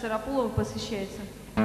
Сарапулова посвящается.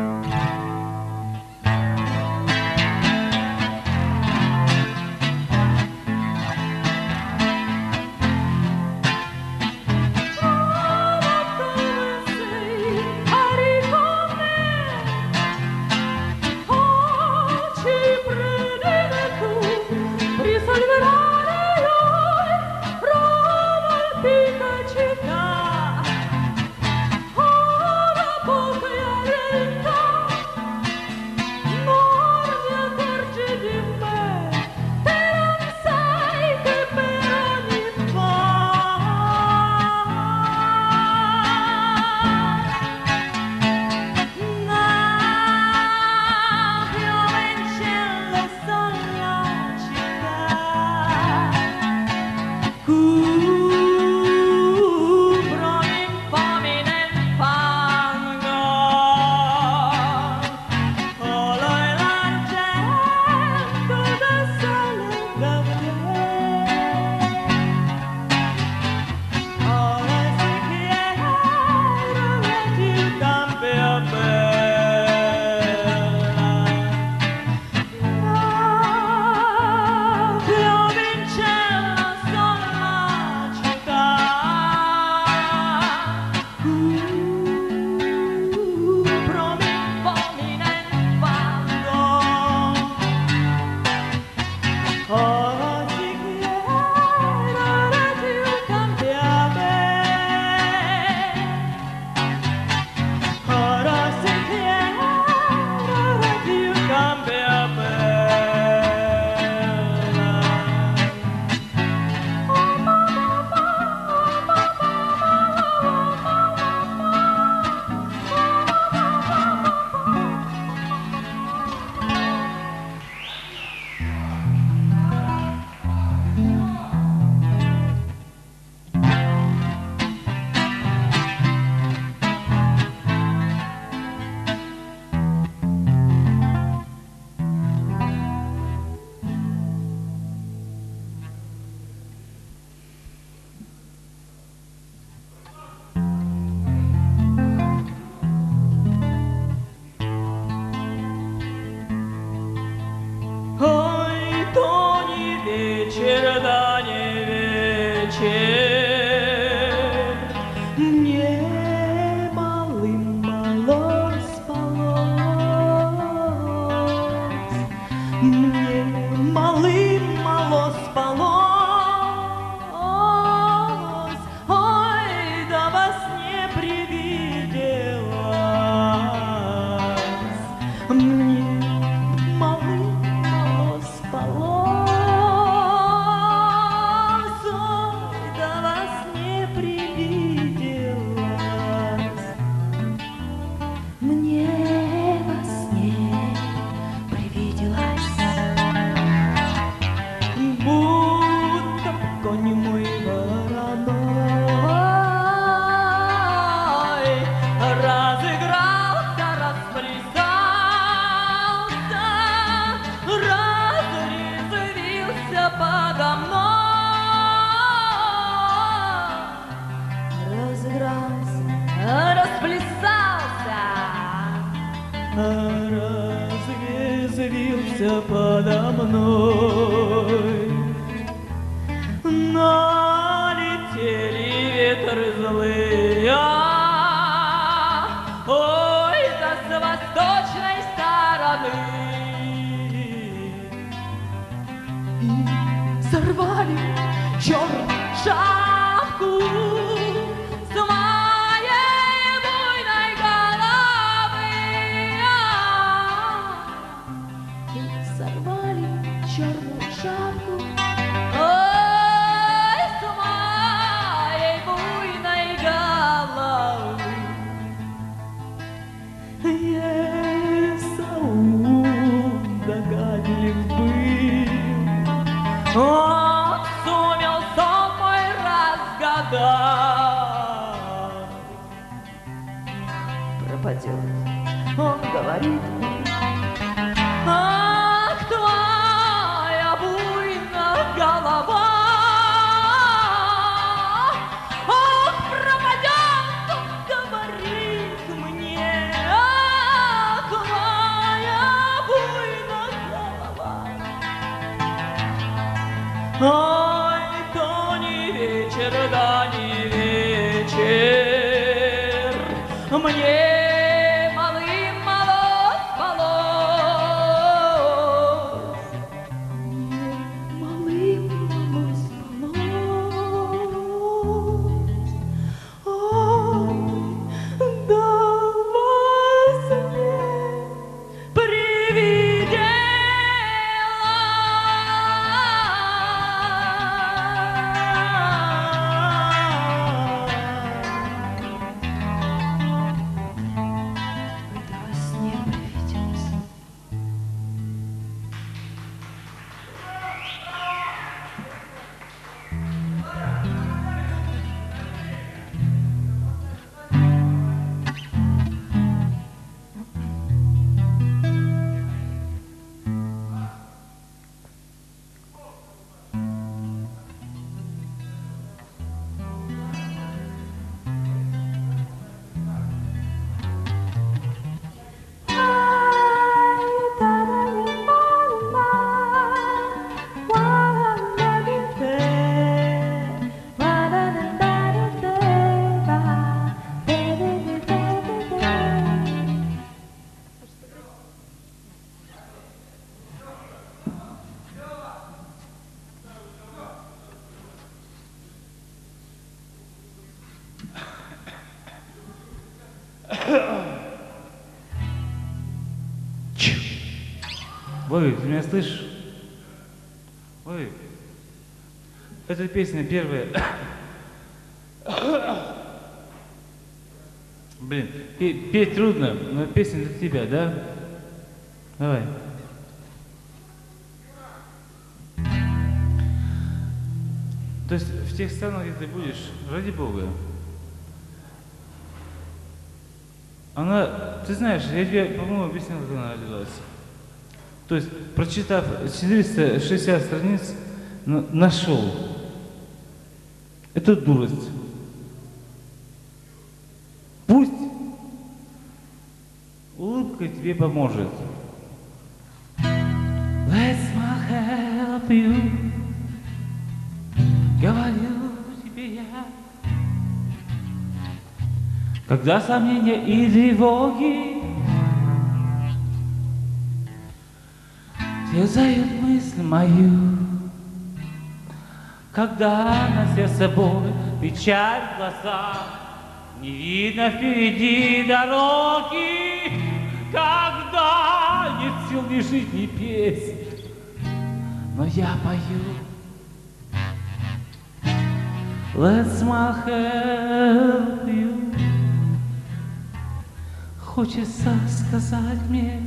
Разрезвился подо мной, налетели ветры злые, ой, да с восточной стороны, и сорвали черную шапку с моей буйной головы, и сорвали черную шапку, ой, с моей буйной головы. Есаул догадлив был, он сумел сон мой разгадать. Пропадет, он говорит мне, ах, твоя буйная голова, ах, пропадет, он говорит мне, Ой, то не вечер, да не вечер. Мне малым мало спалось. Мне малым мало спалось. Ой, давай себе привидела. Во сне привиделась. Ой, ты меня слышишь? Ой, эта песня первая. Блин, петь трудно, но песня для тебя, да? Давай. То есть в тех странах, где ты будешь, ради Бога, она, ты знаешь, я тебе, по-моему, объяснял, как она родилась. То есть, прочитав 460 страниц, нашел. Это дурость. Пусть улыбка тебе поможет. Let's help you. Говорю тебе я. Когда сомнения и тревоги терзают мысль мою, когда на сердце боль, печаль в глазах, не видно впереди дороги, когда нет сил ни жить, ни петь, но я пою. Let's help you. Хочется сказать мне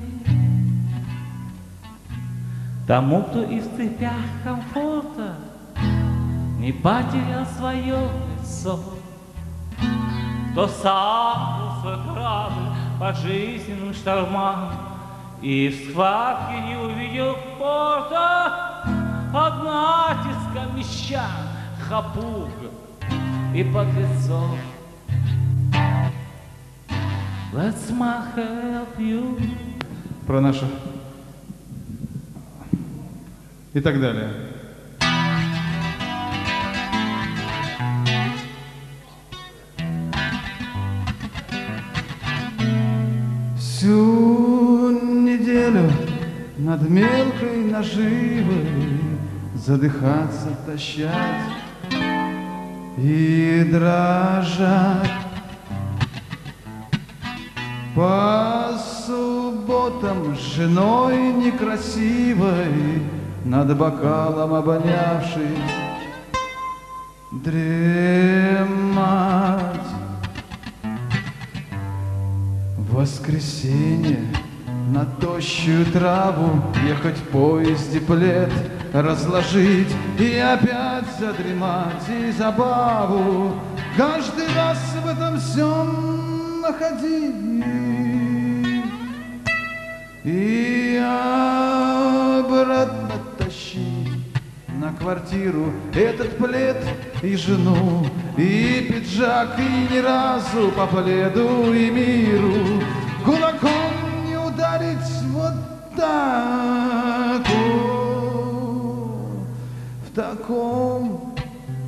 тому, кто и в цепях комфорта не потерял свое лицо, кто сам свой корабль по жизненным штормам и в схватке не увидел порта, под натиском мещан, хапуг и подлецов. Let's help you. Про наших и так далее. Всю неделю над мелкой наживой задыхаться, тащать и дрожать. По субботам с женой некрасивой, над бокалом обонявшись, дремать. В воскресенье на тощую траву ехать в поезде, плед разложить и опять задремать, и забаву каждый раз в этом всем находить. И обратно тащить на квартиру этот плед и жену, и пиджак, и ни разу по пледу и миру кулаком не ударить вот так. В таком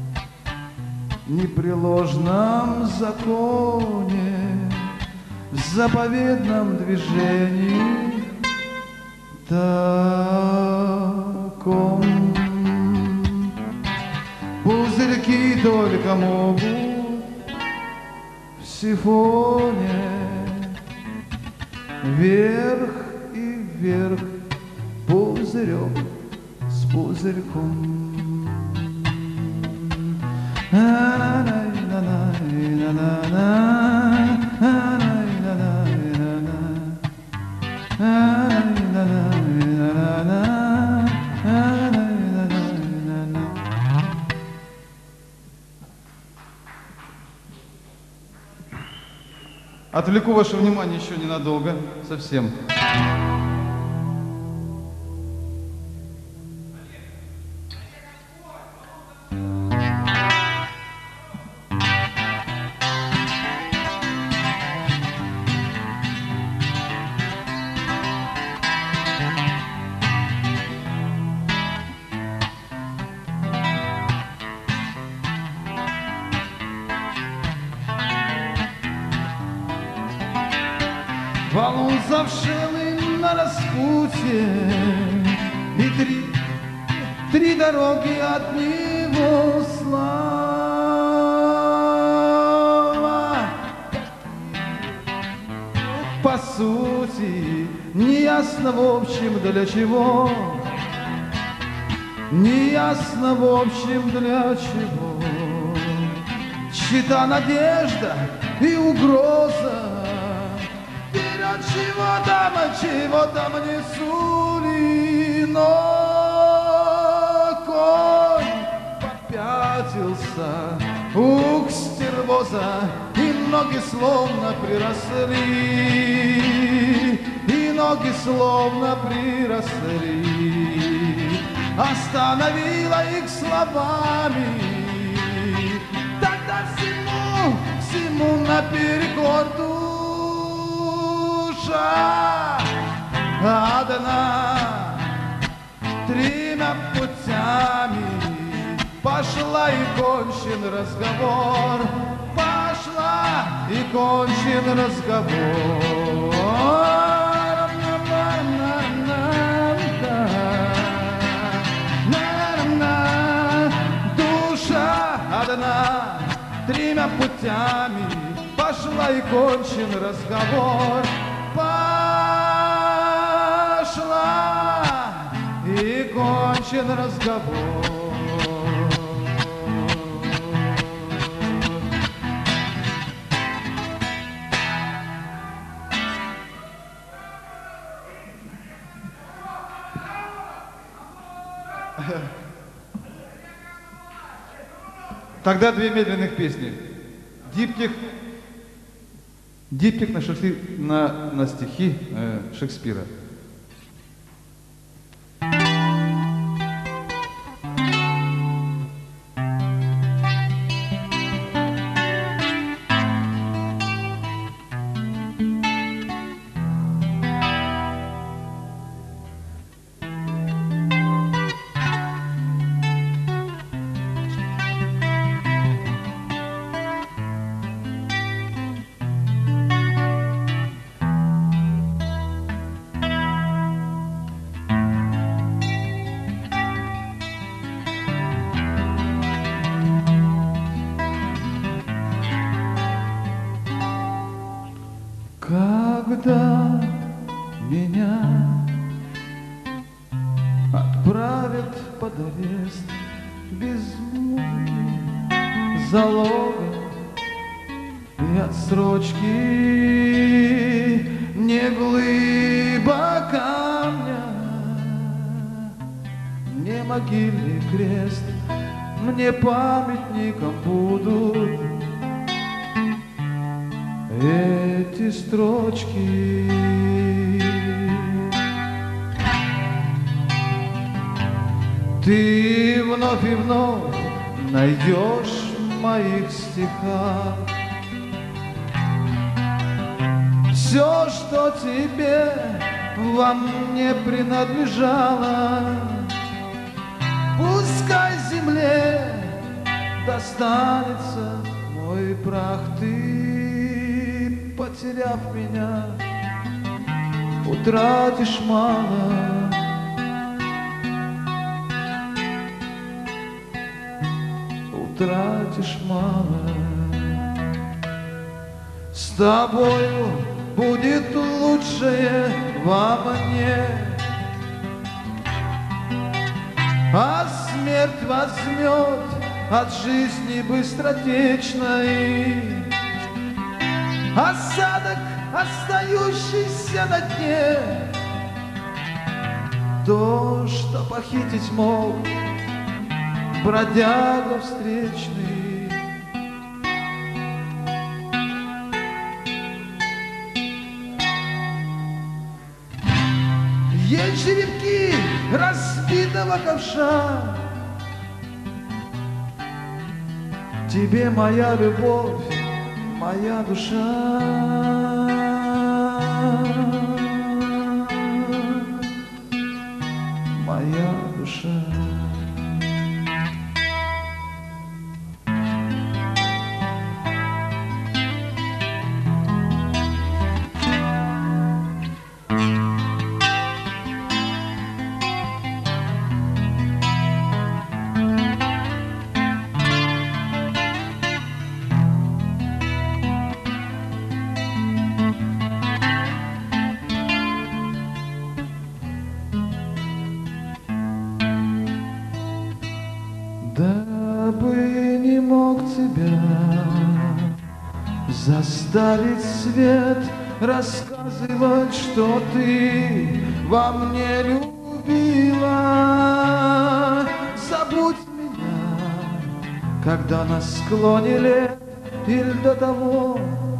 непреложном законе, заповедном движении таком. Пузырьки только могут в сифоне вверх и вверх, пузырек с пузырьком. Отвлеку ваше внимание еще ненадолго, совсем. Валун завшелый на распутье, и три дороги от него слава. По сути, неясно в общем для чего, неясно в общем для чего. Чья-то надежда и угроза, чего там не сули, но конь попятился, ух, стервоза, и ноги словно приросли, и ноги словно приросли. Остановила их словами, тогда всему наперекор одна, тремя путями пошла и кончен разговор, пошла и кончен разговор. Душа одна, тремя путями пошла и кончен разговор. Пошла и кончен разговор. Тогда две медленных песни. Диптих на стихи Шекспира. Когда меня отправят под арест без муки, залога и отсрочки, не глыба камня, не могильный крест, мне памятником будут эти строчки. Ты вновь и вновь найдешь в моих стихах все, что тебе во мне принадлежало. Пускай земля земле достанется мой прах. Ты, потеряв меня, утратишь мало. Утратишь мало. С тобою будет лучшее во мне, а смерть возьмет от жизни быстротечной осадок, остающийся на дне. То, что похитить мог бродяга встречный. Есть черепки разбитого ковша. Тебе моя любовь, моя душа. Моя душа. Дабы не мог тебя заставить свет рассказывать, что ты во мне любила. Забудь меня, когда на склоне лет или до того.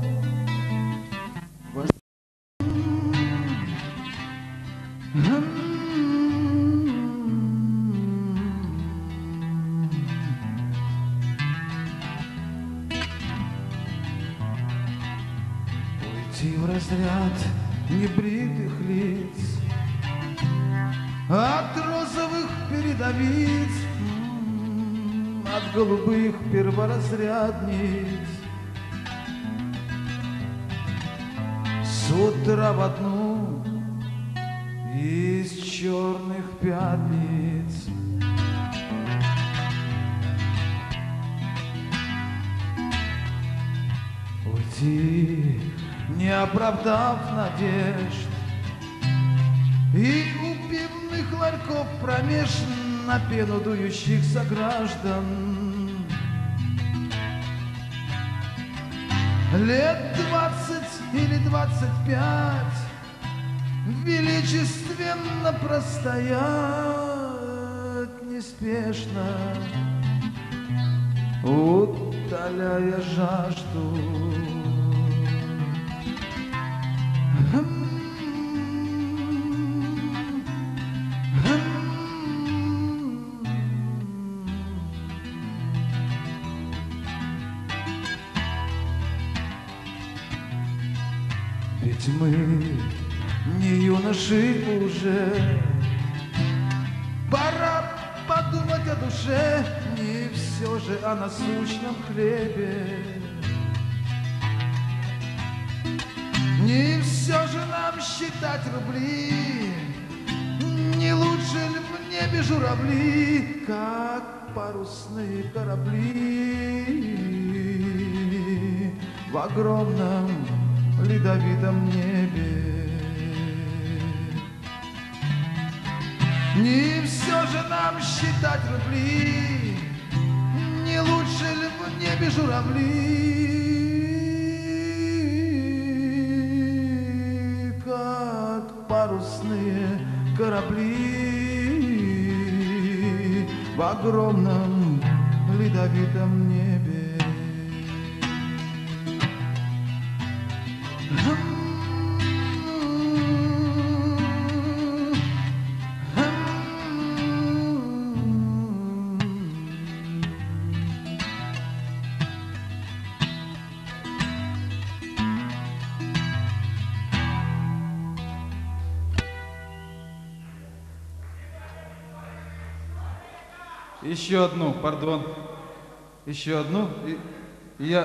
Уйти в разряд небритых лиц, от розовых передовиц, от голубых перворазрядниц. С утра в одну из черных пятниц. Уйти, не оправдав надежд, и у пивных ларьков промеж на пену дующих сограждан. Лет 20 или 25 величественно простоять неспешно, утоляя жажду. Ведь мы не юноши уже, пора подумать о душе, не все же о насущном хлебе. Не все же нам считать рубли, не лучше ли в небе журавли, как парусные корабли в огромном ледовитом небе. Не все же нам считать рубли, не лучше ли в небе журавли, как парусные корабли в огромном ледовитом небе. Еще одну, пардон. Еще одну. И я...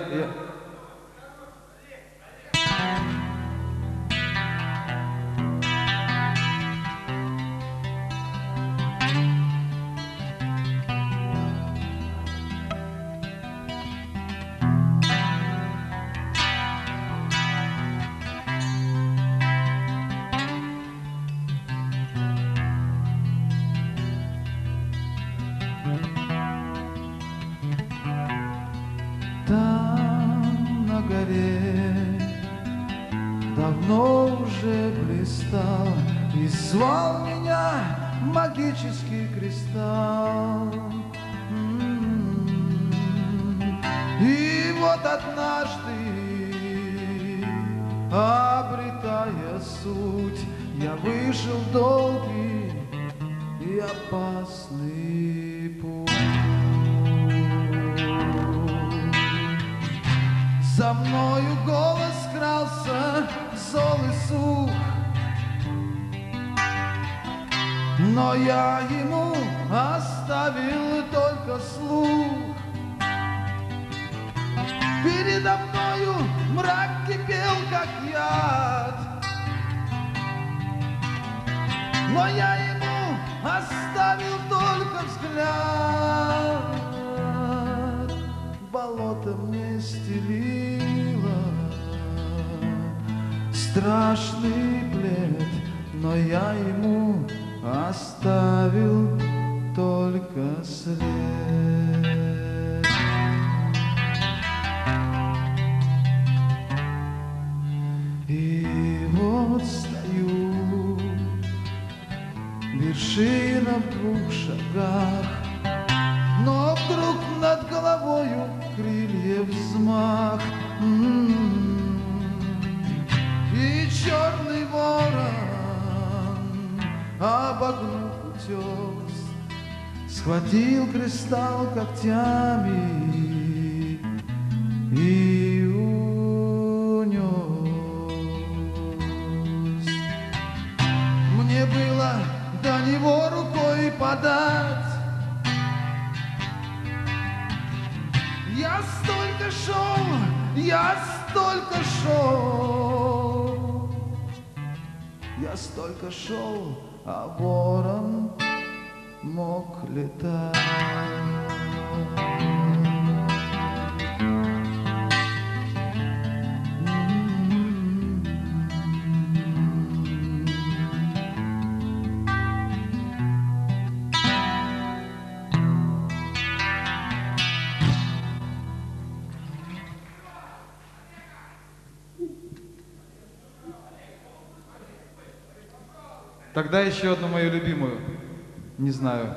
Там на горе давно уже блистал и звал меня магический кристалл. И вот однажды, обретая суть, я вышел в долгий и опасный путь. За мною голос крался, зол и сух, но я ему оставил только слух. Передо мною мрак кипел, как яд, но я ему оставил только взгляд. Болото мне стелило страшный плед, но я ему оставил только след. И вот стою, вершина в 2 шагах, но вдруг над головою крыльев взмах, и черный ворон, обогнув утес, схватил кристалл когтями и унес. Мне было до него рукой подать. Я столько шел, я столько шел, а ворон мог летать. Тогда еще одну мою любимую, не знаю.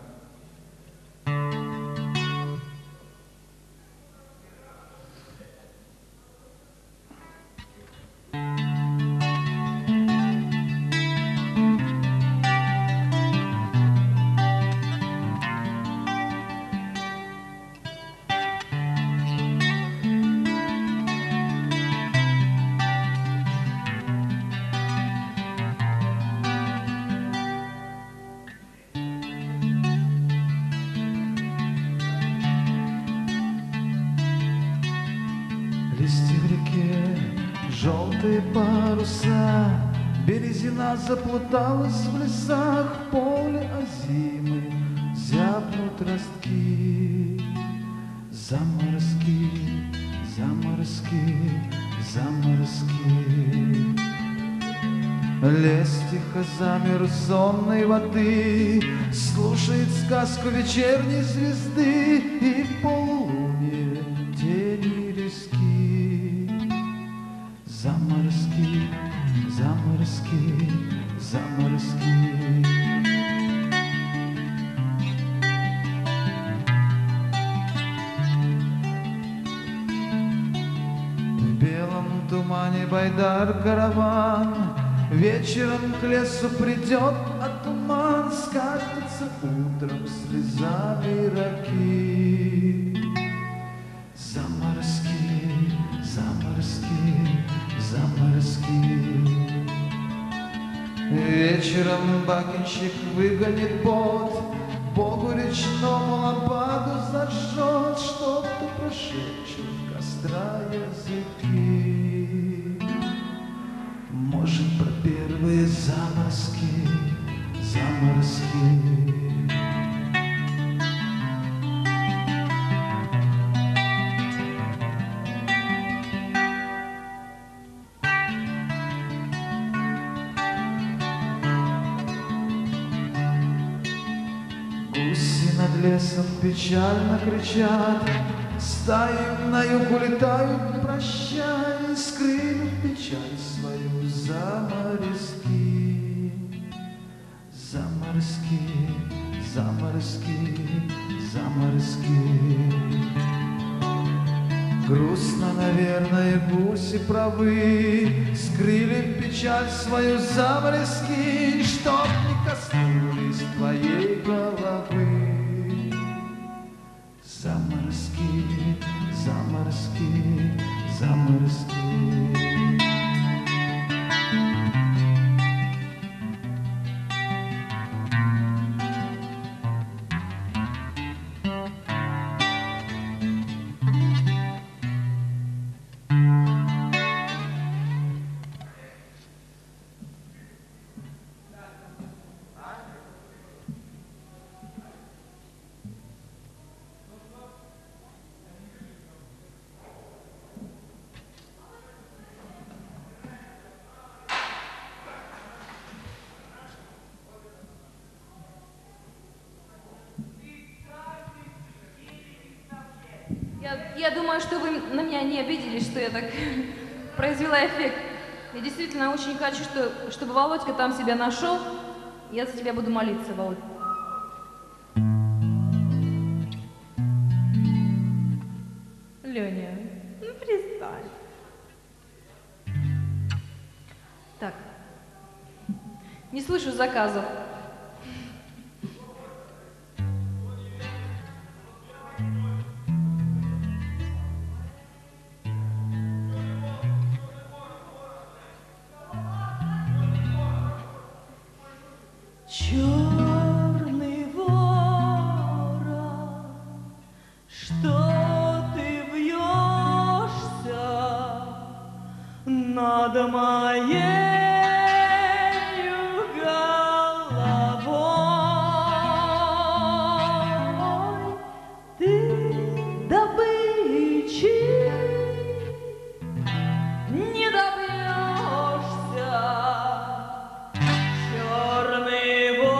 Листья в реке, желтые паруса, березина заплуталась в лесах, в поле озимы зябнут ростки. Заморозки, заморозки, заморозки. Лес тихо замер сонной воды, слушает сказку вечерней звезды, и в полулунье тени резки. Заморозки, заморозки, заморозки. В белом тумане байдар караван вечером к лесу придет, а туман скатится утром слезами раки. Заморозки, заморозки, заморозки. Вечером бакинщик выгонит пот, Богу речь ночному лампаду зажжет, что-то прошепчет костра языки. Может, про первые заморозки, заморозки. Гуси над лесом печально кричат, стаи на юг улетают, прощай, скрыв печаль свою заморозки. Заморозки, заморозки, заморозки. Грустно, наверное, гуси правы, скрыли печаль свою заморозки, чтоб не коснулись твоей головы. Заморозки, заморозки, заморозки. Я думаю, что вы на меня не обиделись, что я так произвела эффект. Я действительно очень хочу, чтобы Володька там себя нашел. Я за тебя буду молиться, Володь. Леня, ну перестань. Так, не слышу заказов. Черный ворон, что ты вьешься над моею головой? Ты добычи не добьешься. Черный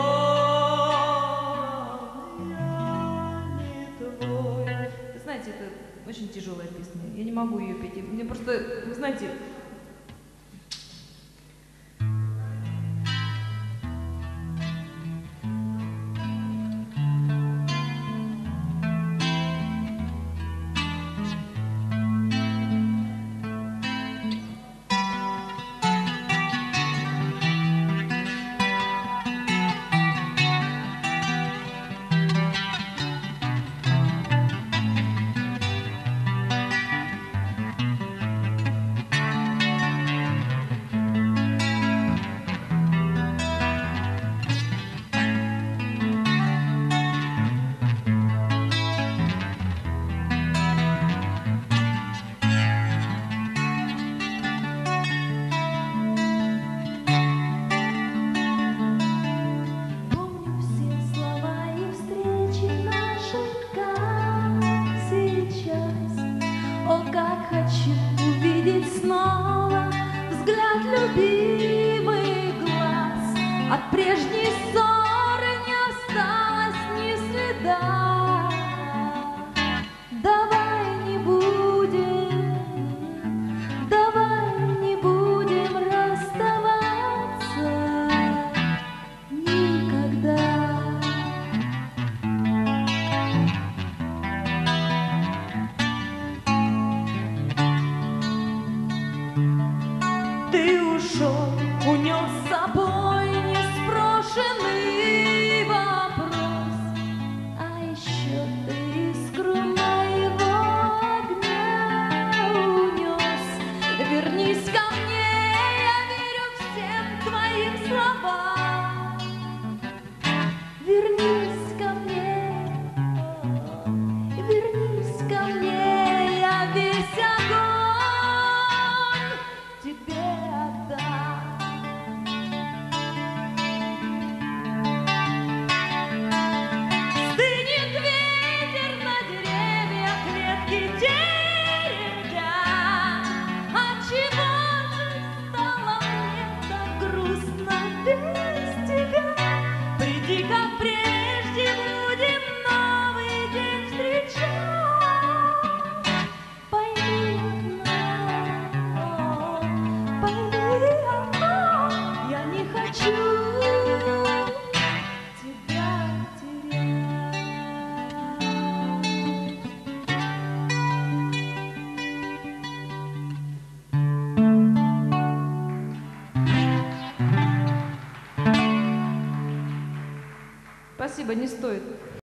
Знаете, это очень тяжелая песня. Я не могу ее петь. Мне просто, вы знаете, Спасибо, не стоит.